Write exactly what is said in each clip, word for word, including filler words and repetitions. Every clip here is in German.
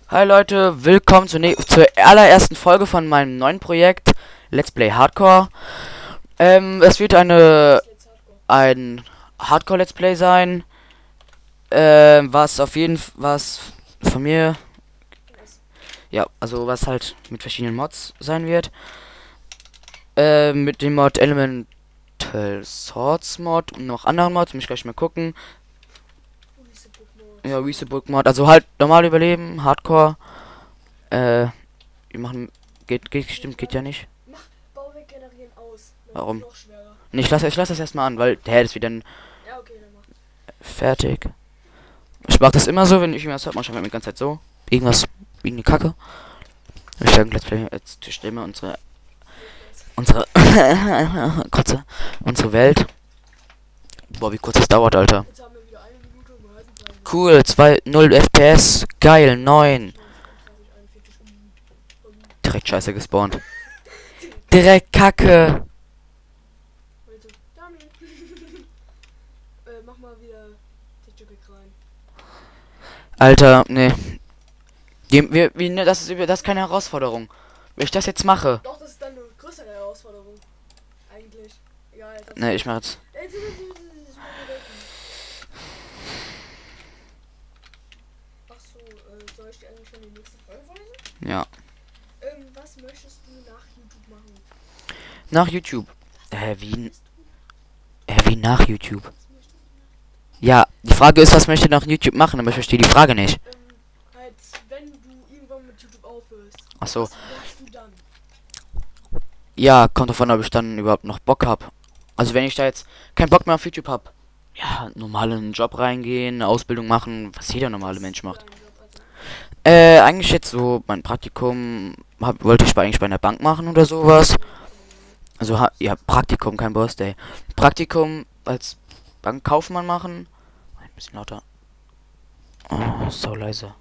Hi Leute, willkommen zur, ne zur allerersten Folge von meinem neuen Projekt Let's Play Hardcore. Ähm, es wird eine ein Hardcore Let's Play sein, ähm, was auf jeden F was von mir, ja, also was halt mit verschiedenen Mods sein wird. Äh, mit dem Mod Elemental Swords Mod und noch anderen Mods, muss ich gleich mal gucken. Ja, Reset Mod, also halt normal überleben, Hardcore. Äh, wir machen. Geht, geht, stimmt, geht ja nicht. Mach Bauwerk generieren aus. Warum? Noch schwerer. Nee, ich lasse ich lass das erstmal an, weil der ist wieder ein Ja, okay, dann mach. fertig. Ich mach das immer so, wenn ich irgendwas hab, manchmal die ganze Zeit so. Irgendwas, irgendeine Kacke. Ich sage, Let's Play, jetzt stellen wir unsere. Unsere. kurze. Unsere Welt. Boah, wie kurz das dauert, Alter. Jetzt haben wir wieder eine Minute und wir halten zwei Minuten. Cool, zwei null F P S. Geil, neun. Direkt scheiße gespawnt. Direkt Kacke. Warte, Dami. äh, mach mal wieder TikTok rein. Alter, nee. Die, wir, wir, ne, das ist über, das ist keine Herausforderung. Wenn ich das jetzt mache. Doch, das ist dann eine größere Herausforderung. Eigentlich. Egal. Das Ne, ich mach jetzt. Ach so, äh, soll ich dir eigentlich schon die nächste Folge vorlesen? Ja. Ähm, was möchtest du nach YouTube machen? Nach YouTube. Äh, wie. Äh, wie nach YouTube? Was möchtest du Ja, die Frage ist, was möchte ich nach YouTube machen, aber ich verstehe die Frage nicht. nach? Ähm, halt, wenn du irgendwann mit YouTube aufhörst. Ach so. Was machst du dann? Ja, kommt davon, ob ich dann überhaupt noch Bock hab. Also wenn ich da jetzt keinen Bock mehr auf YouTube hab, ja, normal in einen Job reingehen, eine Ausbildung machen, was jeder normale Mensch macht. Dein Job, also. Äh, eigentlich jetzt so mein Praktikum hab, wollte ich bei, eigentlich bei einer Bank machen oder sowas. Also ha, ja, Praktikum, kein Birthday. Praktikum als Bankkaufmann machen. Ein bisschen lauter. Oh, so leise.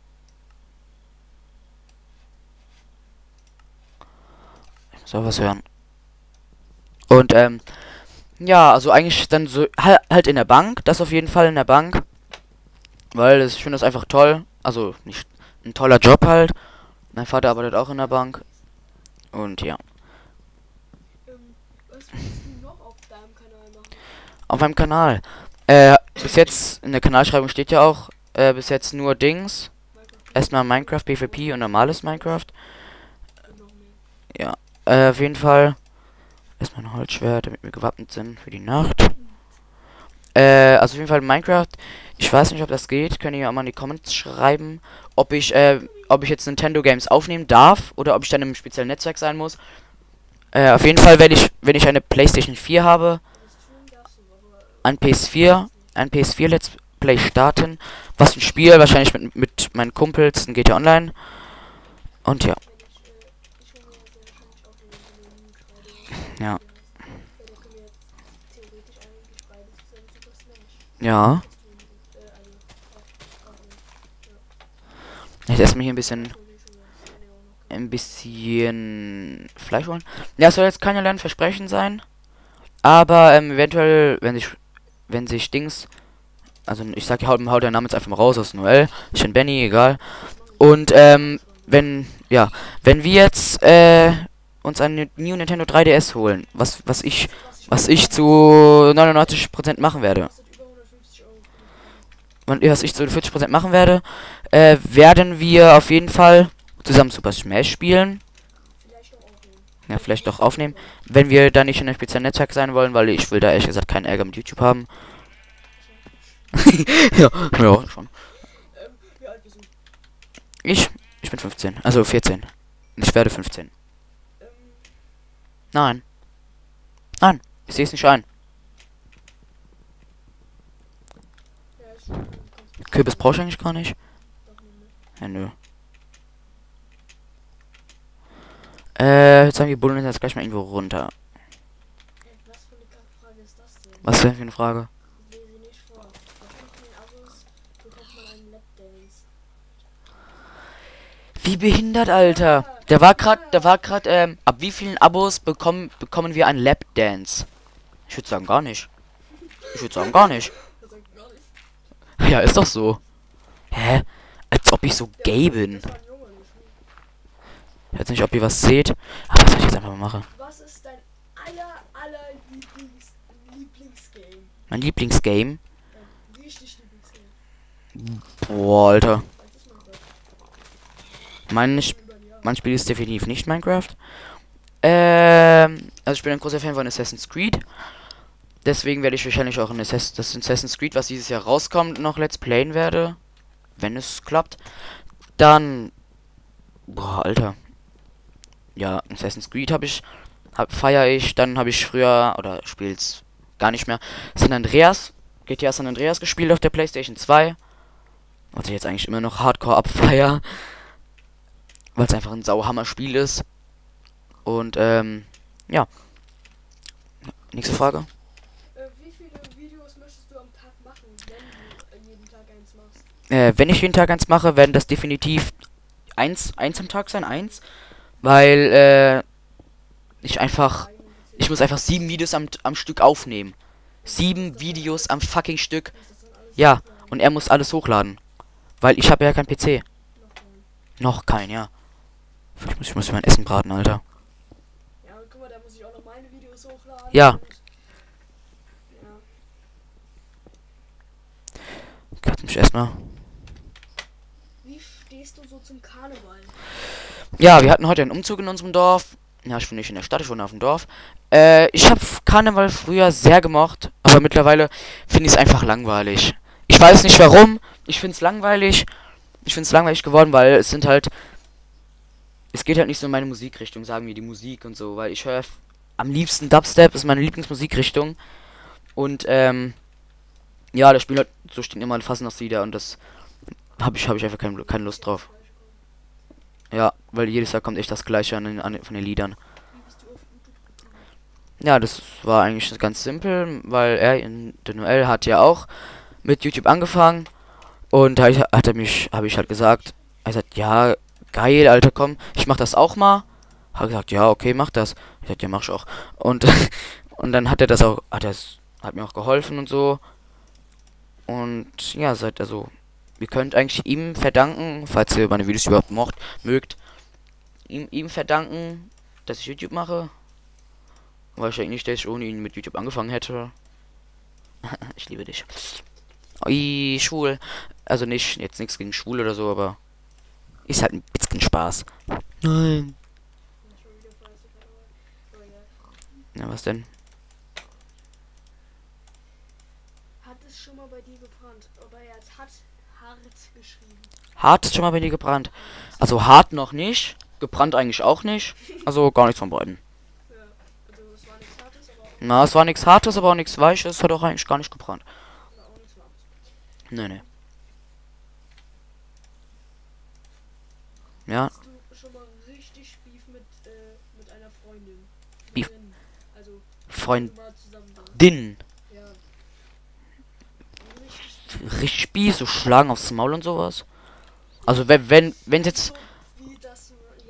Ich muss auch was hören. Und ähm, ja, also eigentlich dann so halt, halt in der Bank, das auf jeden Fall in der Bank. Weil das, ich finde das einfach toll. Also nicht ein toller Job halt. Mein Vater arbeitet auch in der Bank. Und ja. Ähm, was willst du noch auf deinem Kanal machen? Auf meinem Kanal. Äh, bis jetzt, in der Kanalschreibung steht ja auch, äh, bis jetzt nur Dings. Minecraft Erstmal Minecraft, PvP und normales Minecraft. und noch mehr. Ja, äh, auf jeden Fall. Erstmal ein Holzschwert, damit wir gewappnet sind für die Nacht. Äh, also auf jeden Fall Minecraft. Ich weiß nicht, ob das geht. Könnt ihr ja auch mal in die Comments schreiben, ob ich, äh, ob ich jetzt Nintendo Games aufnehmen darf oder ob ich dann im speziellen Netzwerk sein muss. Äh, auf jeden Fall, wenn ich, wenn ich eine PlayStation vier habe, Das tun darfst du, aber. ein P S vier, ein P S vier Let's Play starten. Was ein Spiel, wahrscheinlich mit, mit meinen Kumpels in G T A Online. Und ja, Wenn ich, äh, ich hole mir sehr wahrscheinlich auch eine Unternehmen gerade. ja, Ja, da können wir jetzt theoretisch eigentlich beides zusammen Super Smash. ja. Das tun, äh, also, auch, auch, Ich esse mir hier ein bisschen, ja. Hol ich schon mal. Das kann ich auch noch. ein bisschen Fleisch holen. Ja, es soll jetzt keine leeren Versprechen sein. Aber ähm, eventuell, wenn sich, wenn sich Dings, also ich sag ja, haut, haut der Name jetzt einfach mal raus aus Noel. Ich bin Benny, egal. Und ähm, wenn, ja, wenn wir jetzt äh, uns einen New Nintendo drei D S holen, was, was ich, was ich zu neunundneunzig Prozent machen werde, Kostet über hundertfünfzig Euro. und was ich zu vierzig Prozent machen werde, äh, werden wir auf jeden Fall zusammen Super Smash spielen. Vielleicht auch aufnehmen. Ja, vielleicht doch aufnehmen, wenn wir da nicht in einem speziellen Netzwerk sein wollen, weil ich will da ehrlich gesagt keinen Ärger mit YouTube haben. ja, ja, schon. Ähm, wie alt bist du? Ich, ich bin fünfzehn, also vierzehn. Ich werde fünfzehn. Ähm, Nein. Nein, ich sehe es nicht ein. ja, ist schon. Kommst Kürbis brauche ich eigentlich gar nicht. doch nicht mehr. Ja, nö. Äh, jetzt sagen wir Bullen jetzt gleich mal irgendwo runter. Ey, was für eine Kackfrage ist das denn? Was denn für eine Frage? Ich lese nicht vor. Auf wie vielen Abos bekommt man einen Lapdance? Wie behindert, Alter. Der war grad, der war grad, ähm, ab wie vielen Abos bekommen, bekommen wir einen Lapdance? Ich würde sagen gar nicht. Ich würde sagen gar nicht. Das sagt gar nichts. Ja, ist doch so. Hä? Als ob ich so gay bin. Das war ein Junge, nicht du. Ich weiß nicht, ob ihr was seht. Aber was soll ich jetzt einfach mal machen? Was ist dein aller, aller Lieblings, Lieblingsgame? Mein Lieblingsgame. Dein richtig Lieblingsgame? Boah, Alter. Was ist Minecraft? Mein, Schon über ein Jahr. mein Spiel ist definitiv nicht Minecraft. Ähm, also ich bin ein großer Fan von Assassin's Creed. Deswegen werde ich wahrscheinlich auch in Assass das Assassin's Creed, was dieses Jahr rauskommt, noch Let's Playen werde. Wenn es klappt. Dann. Boah, Alter. Ja, Assassin's Creed habe ich. Hab, feier ich. Dann habe ich früher. Oder spiel's gar nicht mehr. San Andreas. G T A San Andreas gespielt auf der PlayStation zwei. Was ich jetzt eigentlich immer noch hardcore abfeier. Weil es einfach ein sauhammer-Spiel ist. Und, ähm. Ja. Nächste Frage. Äh, wie viele Videos möchtest du am Tag machen, wenn du äh, jeden Tag eins machst? Äh, wenn ich jeden Tag eins mache, werden das definitiv eins, eins am Tag sein, eins. Weil, äh, ich einfach, ich muss einfach sieben Videos am, am Stück aufnehmen. Sieben Videos am fucking Stück. Ja, und er muss alles hochladen. Weil ich habe ja kein P C. Noch kein, ja. Ich muss, ich muss mein Essen braten, Alter. Ja, und guck mal, da muss ich auch noch meine Videos hochladen. Ja. Und, ja. Kannst mich erstmal. Wie stehst du so zum Karneval? Ja, wir hatten heute einen Umzug in unserem Dorf. Ja, ich wohne nicht in der Stadt, ich wohne auf dem Dorf. Äh, ich habe Karneval früher sehr gemocht, aber mittlerweile finde ich es einfach langweilig. Ich weiß nicht warum, ich finde es langweilig. Ich finde es langweilig geworden, weil es sind halt... Es geht halt nicht so in meine Musikrichtung, sagen wir die Musik und so, weil ich höre am liebsten Dubstep, ist meine Lieblingsmusikrichtung. Und, ähm... ja, das Spiel halt so stehen immer Fastnachtslieder und das habe ich, habe ich einfach kein, keine Lust drauf. Ja, weil jedes Jahr kommt echt das Gleiche an, den- an von den Liedern. Wie bist du auf YouTube gekommen? Ja, das war eigentlich ganz simpel, weil er, in, der Noel hat ja auch mit YouTube angefangen und da ich- hat er mich, habe ich halt gesagt, er sagt, ja, geil, Alter, komm, ich mach das auch mal. Hat gesagt, ja, okay, mach das. Ich sag, ja, mach ich auch. Und und dann hat er das auch, hat er hat mir auch geholfen und so. Und ja, seid also, ihr könnt eigentlich ihm verdanken, falls ihr meine Videos überhaupt mocht, mögt, ihm, ihm verdanken, dass ich YouTube mache. Wahrscheinlich nicht, dass ich ohne ihn mit YouTube angefangen hätte. Ich liebe dich. Ui, schwul. Also nicht, jetzt nichts gegen schwul oder so, aber ist halt ein bisschen Spaß. Nein. Ja, schon wieder fleißig, aber ja. Ja, was denn? Hat es schon mal bei dir gebrannt? Aber er hat hart geschrieben. Hart ist schon mal bei dir gebrannt. Also hart noch nicht. Gebrannt eigentlich auch nicht. Also gar nichts von beiden. Ja, also es war nichts Hartes, aber auch, Na, es war nichts Hartes, aber auch nichts Weiches. Hat auch eigentlich gar nicht gebrannt. aber auch nichts Warmes. Nee, nee. Ja, Hast du schon mal richtig Beef mit, äh, mit einer Freundin? Beef. Freundin. Also, Freund. mal zusammen waren. Din. Ja. Richtig Richtig Spieß, so schlagen aufs Maul und sowas. Also wenn, wenn, wenn jetzt so, wie das so, ja.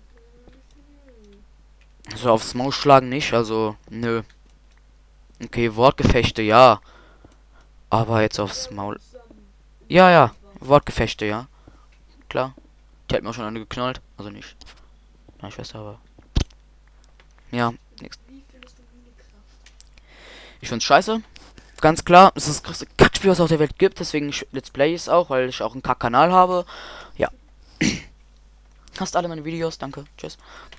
hm. so aufs Maul schlagen nicht, also nö. Okay, Wortgefechte, ja. Aber jetzt aufs Maul. Zusammen Ja, ja. Wortgefechte, ja. Klar. Die hat mir auch schon eine geknallt. Also nicht meine Schwester, aber. Ja, nix. Wie findest du Minecraft? Ich find's scheiße. Ganz klar. Es ist das größte Kackspiel, was es auf der Welt gibt. Deswegen ich Let's Play es auch, weil ich auch einen Kack-Kanal habe. Ja. Hast alle meine Videos, danke. Tschüss.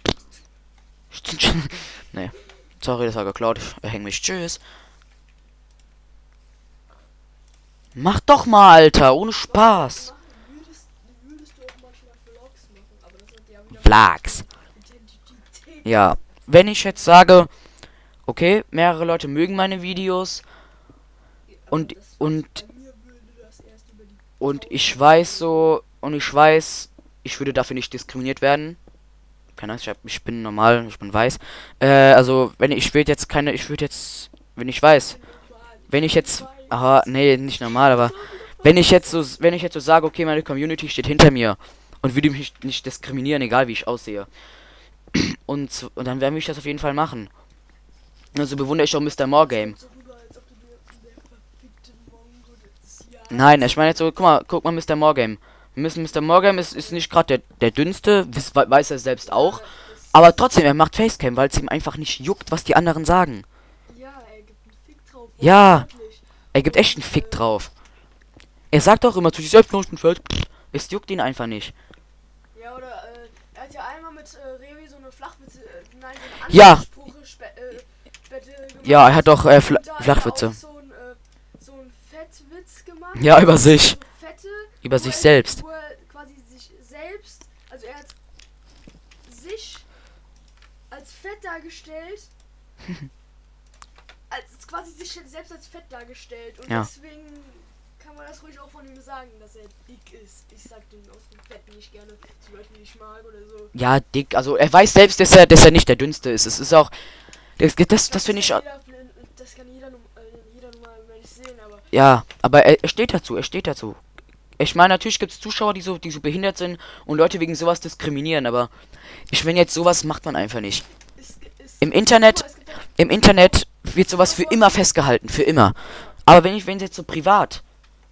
Nee. Sorry, das war geklaut. Ich erhänge mich. Tschüss. Mach doch mal, Alter. Ohne Spaß. Machen würdest, würdest du auch manchmal Vlogs machen, aber das hat ja wieder Vlogs. Identität. Ja. Wenn ich jetzt sage, okay, mehrere Leute mögen meine Videos Aber und das- und bei mir würde das erst über die und ich weiß so und ich weiß, ich würde dafür nicht diskriminiert werden. Keine Ahnung, ich, hab, ich bin normal, ich bin weiß. Äh, also wenn ich würde jetzt keine, ich würde jetzt, wenn ich weiß, wenn ich jetzt, aha, nee, nicht normal, aber wenn ich jetzt so, wenn ich jetzt so sage, okay, meine Community steht hinter mir und würde mich nicht diskriminieren, egal wie ich aussehe. Und, und dann werde ich das auf jeden Fall machen. Also bewundere ich auch Mister Morgame. so rüber, als ob du dir der verfickte Mongo des Jahres. Nein, ich meine jetzt so, guck mal, guck mal Mister Morgame. Mister Morgan ist, ist nicht gerade der, der dünnste, wiss- we- weiß er selbst auch. Ja, das- Aber trotzdem, er macht Facecam, weil es ihm einfach nicht juckt, was die anderen sagen. Ja, er gibt einen Fick drauf. Ja. wortwörtlich. Er gibt echt einen Fick drauf. Er sagt auch immer zu sich selbst, "No, ich bin fett." Pff, es juckt ihn einfach nicht. Ja, oder äh, er hat ja einmal mit äh, Revi so eine Flachwitze, äh, nein, so eine Ja. Anspruche spe äh, Bette gemacht. Ja, er hat doch äh, Fla Und da hat er Flachwitze. auch so ein, äh, so ein Fettwitz gemacht. Ja, über sich. So Fette, Über wo sich er- selbst. Wo er quasi sich selbst, also er hat sich als fett dargestellt, als quasi sich selbst als fett dargestellt. Und Ja. deswegen kann man das ruhig auch von ihm sagen, dass er dick ist. Ich sag den aus dem Fetten nicht gerne zu Leuten, die ich mag oder so. Ja, dick. Also er weiß selbst, dass er, dass er nicht der dünnste ist. Es ist auch. Das, das, das finde ich. kann jeder, das kann jeder, norm- äh, jeder normale Mensch sehen, aber Ja, aber er, er steht dazu, er steht dazu. Ich meine, natürlich gibt es Zuschauer, die so, die so behindert sind und Leute wegen sowas diskriminieren, aber ich meine jetzt, sowas macht man einfach nicht. es, es, Im Internet, es gibt auch, im Internet wird sowas für immer festgehalten, für immer. Aber wenn ich, wenn es jetzt so privat,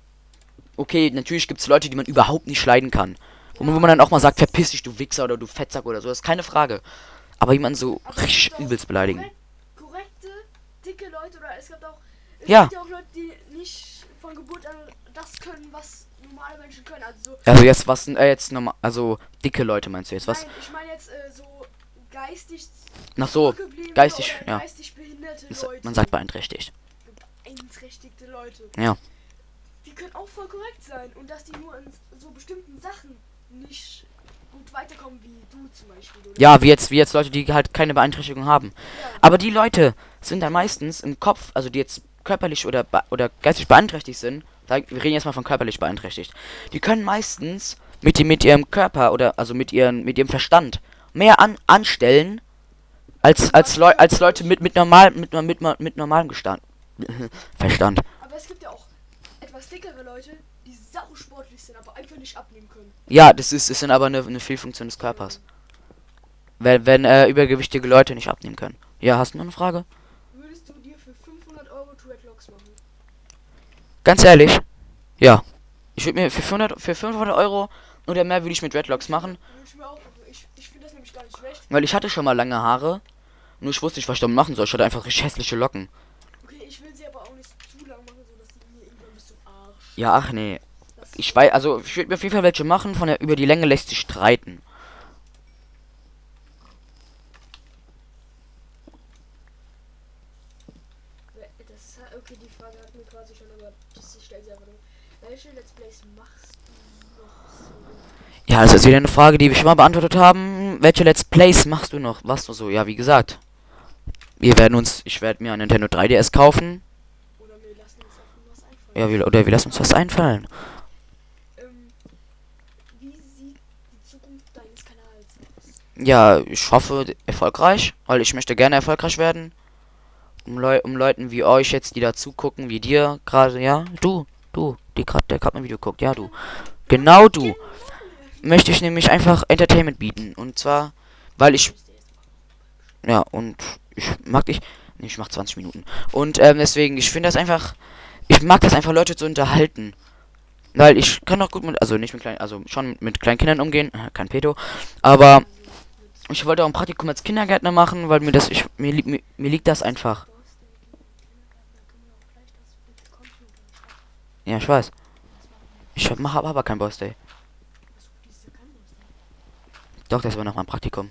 okay, natürlich gibt es Leute, die man überhaupt nicht leiden kann. Wo man, wo man dann auch mal sagt, verpiss dich, du Wichser oder du Fettsack oder so, das ist keine Frage. Aber jemanden so aber es richtig gibt auch übelst beleidigen. korrekt- korrekte, dicke Leute oder es gibt auch, es Ja. gibt ja auch Leute, die nicht von Geburt an das können, was normale Menschen können. Also so, Also jetzt was, äh, jetzt nochmal, also dicke Leute meinst du jetzt, was? nein, ich meine jetzt äh, so geistig Ach so, zurückgebliebene geistig, oder ja. geistig behinderte Ist, Leute. man sagt beeinträchtigt. beeinträchtigte Leute. Ja. Die können auch voll korrekt sein und dass die nur in so bestimmten Sachen nicht gut weiterkommen wie du zum Beispiel. Oder? Ja, wie jetzt, wie jetzt Leute, die halt keine Beeinträchtigung haben. Ja. Aber die Leute sind dann meistens im Kopf, also die jetzt körperlich oder be- oder geistig beeinträchtigt sind, sag- wir reden jetzt mal von körperlich beeinträchtigt, die können meistens mit, dem- mit ihrem Körper oder also mit ihren mit ihrem Verstand mehr an, anstellen als als, Leu als Leute mit mit normal mit, no- mit, mit, mit normalem Gestand. Verstand. Aber es gibt ja auch etwas dickere Leute, die sausportlich sind, aber einfach nicht abnehmen können. Ja, das ist ist dann aber eine, eine Fehlfunktion des Körpers. Wenn wenn äh, übergewichtige Leute nicht abnehmen können. Ja, hast du noch eine Frage? Würdest du dir für fünfhundert Euro Dreadlocks machen? Ganz ehrlich, ja. Ich würde mir für fünfhundert, für fünfhundert Euro oder mehr würde ich mit Dreadlocks machen, Würde ich mir auch machen. Ich, ich finde das nämlich gar nicht schlecht. weil ich hatte schon mal lange Haare. Nur ich wusste nicht, was ich damit machen soll. Ich hatte einfach richtig hässliche Locken. Okay, ich will sie aber auch nicht zu lang machen, sodass die mir irgendwann bis zum Arsch. Ja, ach nee. Das Ich weiß, also ich würde mir auf jeden Fall welche machen. Von der über die Länge lässt sich streiten. Das, okay, die Frage hatten wir quasi schon, aber das, ich stelle sie einfach nur. Welche Let's Plays machst du noch so? Ja, das ist wieder eine Frage, die wir schon mal beantwortet haben. Welche Let's Plays machst du noch? Was du so? Ja, wie gesagt. Wir werden uns, ich werde mir ein Nintendo drei D S kaufen. Oder wir lassen uns einfach was einfallen. Ja, wir, oder wir lassen uns was einfallen. Ähm, wie sieht die Zukunft deines Kanals aus? Ja, ich hoffe erfolgreich, weil ich möchte gerne erfolgreich werden. Um, Leu um Leuten wie euch jetzt, die da zugucken, wie dir gerade, ja, du, du, die gerade, der gerade mein Video guckt, ja, du. Genau du. Möchte ich nämlich einfach Entertainment bieten. Und zwar, weil ich, ja, und ich mag ich, nee, ich mach zwanzig Minuten. Und ähm, deswegen, ich finde das einfach, ich mag das einfach, Leute zu unterhalten. Weil ich kann auch gut mit, also nicht mit kleinen, also schon mit kleinen Kindern umgehen, äh, kein Pedo, aber ich wollte auch ein Praktikum als Kindergärtner machen, weil mir das, ich, mir, li mir, mir liegt das einfach. Ja, ich weiß. Ich hab, mach hab aber kein Birthday. Doch, das war noch mein Praktikum.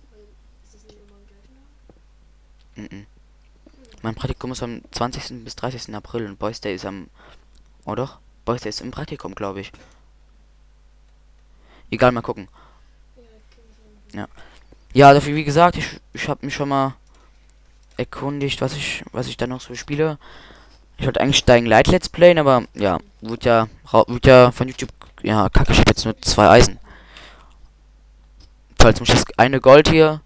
Mhm. Mein Praktikum ist am zwanzigsten bis dreißigsten April und Boys Day ist am... Oh doch, Boys Day ist im Praktikum, glaube ich. Egal, mal gucken. Ja. Ja, dafür, wie gesagt, ich, ich habe mich schon mal erkundigt, was ich was ich da noch so spiele. Ich wollte eigentlich Dying Light Let's Playen, aber ja, wird ja, wird ja von YouTube... Ja, kacke, ich habe jetzt nur zwei Eisen. Toll, jetzt muss ich das eine Gold hier...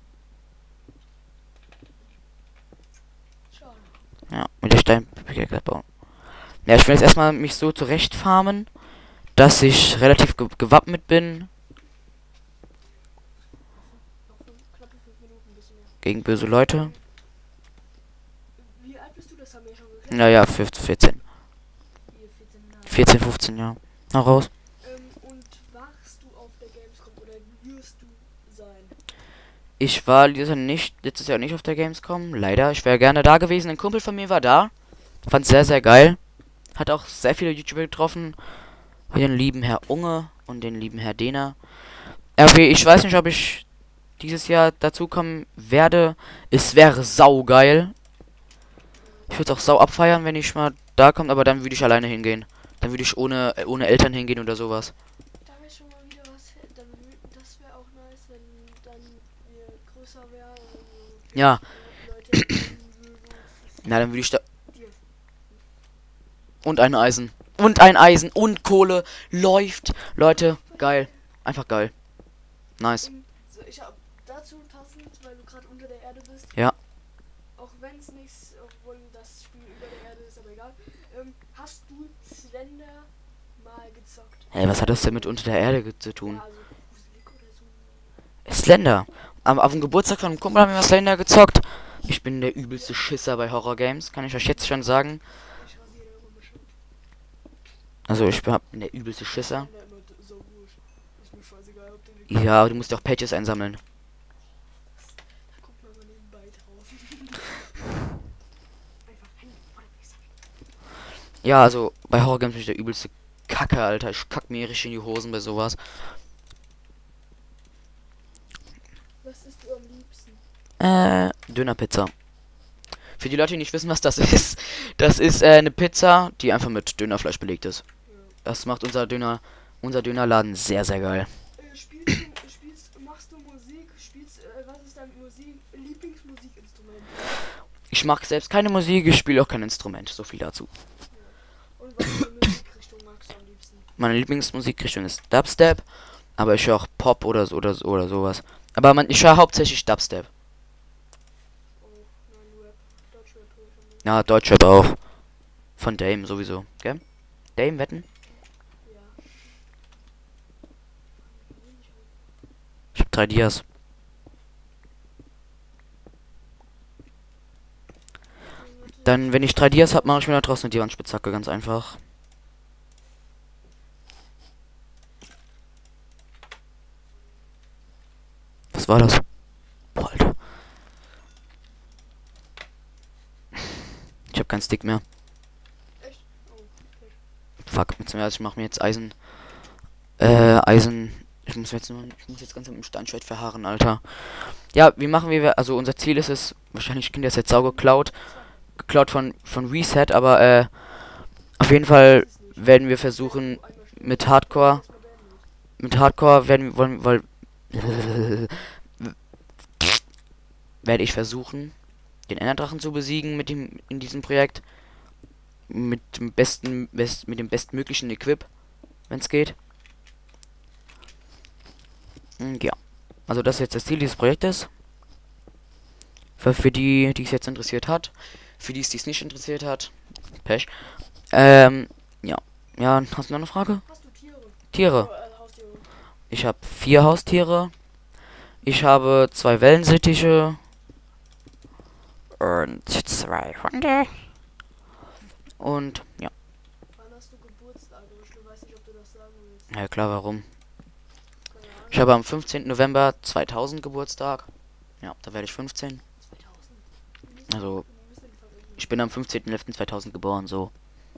Ja, mit der Steinpickaxe bauen. Ja, ich will jetzt erstmal mich so zurecht farmen, dass ich relativ ge gewappnet bin gegen böse Leute. Wie alt bist du? Das haben wir schon geklärt. Naja, vierzehn. Ihr vierzehn Jahre. vierzehn, fünfzehn, ja. Hau raus. Ähm, und warst du auf der Gamescom oder wirst du sein? Ich war dieses Jahr nicht, letztes Jahr nicht auf der Gamescom, leider. Ich wäre gerne da gewesen. Ein Kumpel von mir war da. Fand sehr, sehr geil. Hat auch sehr viele YouTuber getroffen. Wie den lieben Herr Unge und den lieben Herr Dehner. R W, ich weiß nicht, ob ich dieses Jahr dazukommen werde. Es wäre saugeil. Ich würde auch sau abfeiern, wenn ich mal da komme, aber dann würde ich alleine hingehen. Dann würde ich ohne äh, ohne Eltern hingehen oder sowas. Da wäre schon mal wieder was, dann, wü- das wäre auch nice, wenn dann wir größer wären. Also Ja, Leute kennen würden. na dann würde ich da... Dir. Und ein Eisen. Und ein Eisen und Kohle. Läuft. Leute, geil. Einfach geil. Nice. Ähm, So, ich hab dazu passend, weil du gerade unter der Erde bist. Ja. Auch wenn es nichts, obwohl das Spiel über der Erde ist, aber egal. Ähm, hast du Slender mal gezockt? Hey, was hat das denn mit unter der Erde ge- zu tun? Ja, also gruselig oder so. Slender. Aber auf dem Geburtstag von einem Kumpel haben wir Slender gezockt. Ich bin der übelste Schisser bei Horror Games, kann ich euch jetzt schon sagen. Ich rasiere immer bestimmt. Also ich bin bin der übelste Schisser. Slender immer d- so gut. Ist mir scheißegal, ob der wirklich. Ja, aber du musst ja auch Patches einsammeln. Da guckt man mal nebenbei drauf. Einfach hin oder nicht. Ja, also bei Horror Games bin ich der übelste Kacke, Alter. Ich kack mir richtig in die Hosen bei sowas. Was isst du am liebsten? Äh, Dönerpizza. Für die Leute, die nicht wissen, was das ist, das ist äh, eine Pizza, die einfach mit Dönerfleisch belegt ist. Ja. Das macht unser Döner, unser Dönerladen sehr, sehr geil. Äh, spielst du, spielst, machst du Musik? Spielst, äh, was ist dein Musik, Lieblingsmusikinstrument? Ich mag selbst keine Musik, ich spiele auch kein Instrument. So viel dazu. Und was für Musikrichtung magst du am liebsten? Meine Lieblingsmusikrichtung ist Dubstep, aber ich höre auch Pop oder so oder so oder sowas. Aber man, ich höre hauptsächlich Dubstep. Oh, nein, Rap. Deutschrap höre ich am liebsten. Ja, Deutschrap auch. Von Dame sowieso, gell? Dame, wetten? Ja. Ich hab drei Dias. Dann, wenn ich drei Dias hab, mache ich mir da draußen eine Diamantspitzhacke, ganz einfach. Was war das? Boah, Alter. Ich hab keinen Stick mehr. Echt? Oh, okay. Fuck, beziehungsweise ich mach mir jetzt Eisen. Äh, Eisen. Ich muss jetzt nur, ich muss jetzt ganz mit dem Steinschwert verharren, Alter. Ja, wie machen wir, also unser Ziel ist es, wahrscheinlich kennt ihr das jetzt sau geklaut. Geklaut von, von Reset, aber äh, auf jeden Fall werden wir versuchen, mit Hardcore, mit Hardcore werden wir, wollen, weil, werde ich versuchen, den Enderdrachen zu besiegen mit dem, in diesem Projekt. Mit dem besten, best, mit dem bestmöglichen Equip, wenn es geht. Und ja. Also das ist jetzt das Ziel dieses Projektes. Für, für die, die es jetzt interessiert hat. Für die es dies nicht interessiert hat. Pech. Ähm, ja. Ja, hast du noch eine Frage? Hast du Tiere? Tiere. Oh, äh, Haustiere. Ich habe vier Haustiere. Ich habe zwei Wellensittiche. Und zwei Hunde. Und ja. Wann hast du Geburtstag? Ich weiß nicht, ob du das sagen willst. Ja klar, warum? Keine Ahnung. Ich habe am fünfzehnten November zweitausend Geburtstag. Ja, da werde ich fünfzehn. zweitausend. Also, Wir müssen den verrechnen. ich bin am fünfzehnten elften zweitausend geboren, so.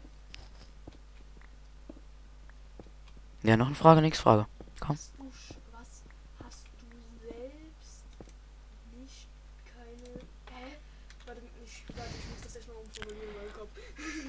Ja, noch eine Frage, nächste Frage. Komm. Hast du, sch- was hast du selbst nicht keine. Hä? Warte, ich, warte, ich muss das erstmal umformulieren in meinem Kopf.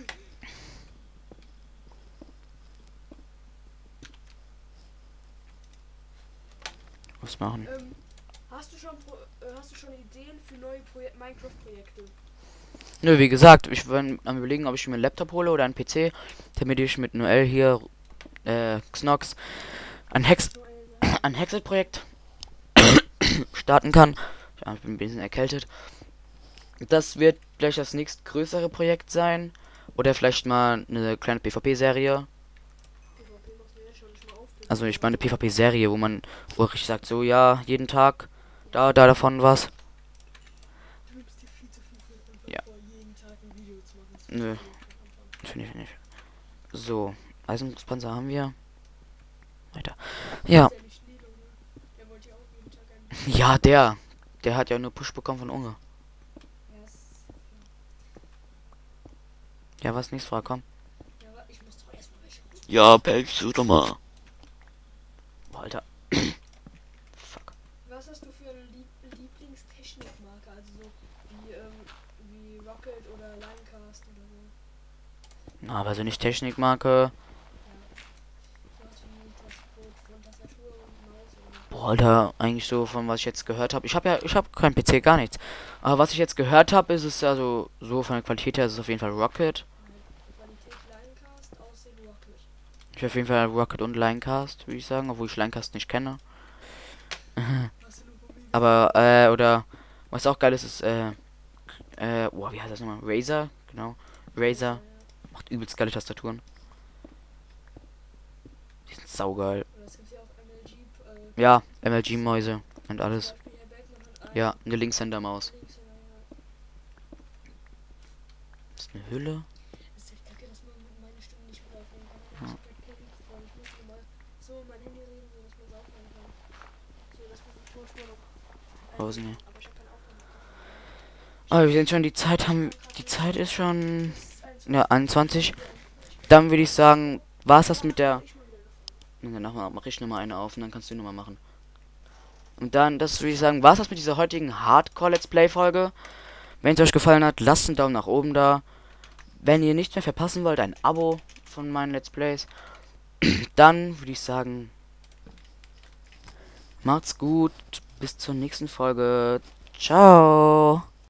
Was machen? ähm, hast du schon Pro äh, hast du schon Ideen für neue Proje Minecraft-Projekte? Nö, wie gesagt, ich bin am überlegen, ob ich mir einen Laptop hole oder einen P C, damit ich mit Noel hier, äh, Xnox, ein Hex, ein Hexet-Projekt starten kann. Ja, ich bin ein bisschen erkältet. Das wird gleich das nächstgrößere Projekt sein. Oder vielleicht mal eine kleine PvP-Serie. PvP machst du ja schon nicht mal auf. Also ich meine PvP-Serie, wo man, wo ich sagt, so ja, jeden Tag, da, da davon was. Du nimmst dir viel zu viel für einfach Ja. vor, jeden Tag ein Video zu machen. Das Nö. ist viel am Anfang. Finde ich nicht. So, Eisenpanzer haben wir. Weiter. Ja. ist der nicht Lilo, ne? Der wollte ja auch jeden Tag einen. Ja, der. Der hat ja nur Push bekommen von Unge. Ja, ist, Ja, was nächste Frage, komm. ja, aber ich muss doch erstmal welche raus. Ja, Pelz, du doch mal. Boah, Alter. Fuck. Was hast du für eine Lieb Lieblingstechnikmarke? Also so wie, ähm, wie Rocket oder Linecast oder so. Na, aber so nicht Technikmarke. Ja. Sowas wie Tastatur von Tastatur und Maus oder. Boah, Alter, eigentlich so von was ich jetzt gehört habe. Ich habe ja, ich habe kein P C, gar nichts. Aber was ich jetzt gehört habe, ist es also so von der Qualität her ist es auf jeden Fall Rocket. Nein, Qualität Linecast, Aussehen Rocket. Ich auf jeden Fall Rocket und Linecast, würde ich sagen, obwohl ich Linecast nicht kenne. Hast du nur Probleme? Aber, äh, oder was auch geil ist, ist, äh, äh, boah, wie heißt das nochmal? Razer, genau. Razer macht übelst geile Tastaturen. Die sind saugeil. Oder es gibt ja auch M L G, äh, Ja, M L G-Mäuse und zum alles. Beispiel Herr Beckmann hat einen Ja, eine Linkshänder-Maus. Linkshänder, ja. Das ist eine Hülle. Das ist echt kacke, dass man mit meiner Stimme nicht mit aufnehmen kann. Aber Ja. ich hab halt kein Mikrofon. Ich muss immer so in mein Handy reden, so dass man es aufnehmen kann. So, dass man die Tonspur noch Pausen einlegen hier. kann. Aber ich hab kein Aufnahmemikrofon. Aber wir sehen schon, die Zeit haben, die Zeit ist schon, Es ist einundzwanzig. ja, einundzwanzig. Dann würde ich sagen, war's das mit der, Ich mal wieder gefunden. nee, danach mache ich nochmal eine auf und dann kannst du nochmal machen. Und dann, das würde ich sagen, war's das mit dieser heutigen Hardcore-Let's Play-Folge. Wenn es euch gefallen hat, lasst einen Daumen nach oben da. Wenn ihr nichts mehr verpassen wollt, ein Abo von meinen Let's Plays. Dann würde ich sagen, macht's gut. Bis zur nächsten Folge. Ciao.